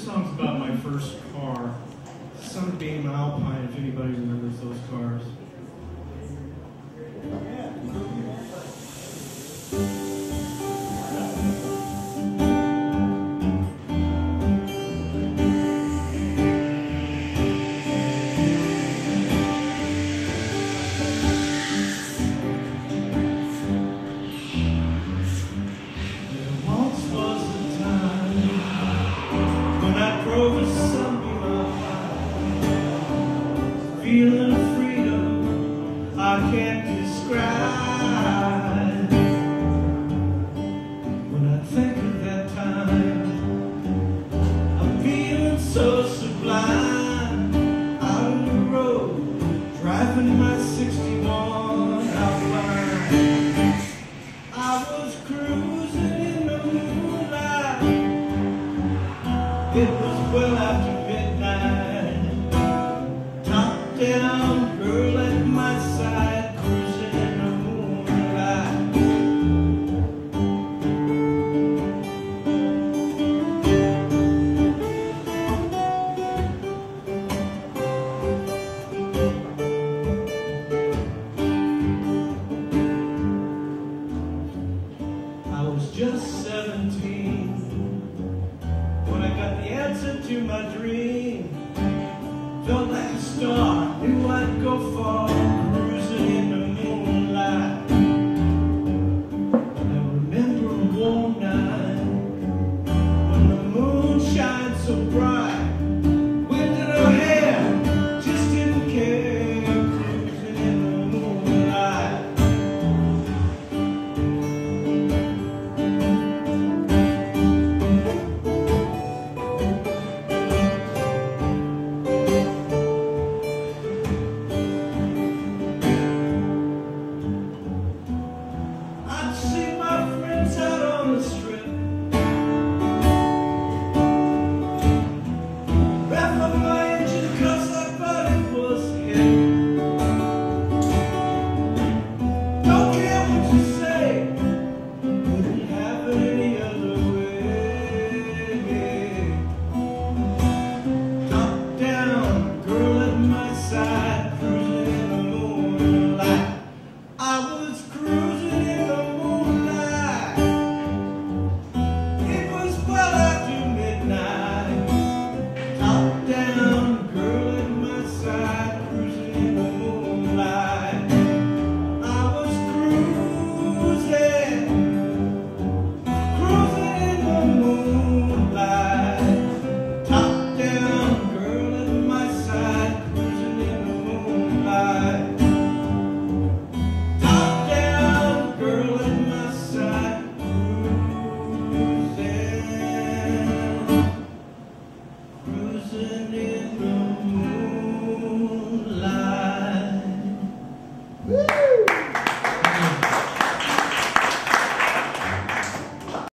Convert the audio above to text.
song's about my first car, Sunbeam Alpine, if anybody remembers those cars. Feeling of freedom I can't describe. When I think of that time, I'm feeling so sublime. Out on the road, driving my 61 Outline. I was cruising in the moonlight. It was well after midnight. Down, girl at my side, cruising in the moonlight. I was just 17 when I got the answer to my dream. Felt like a star, knew I'd go far.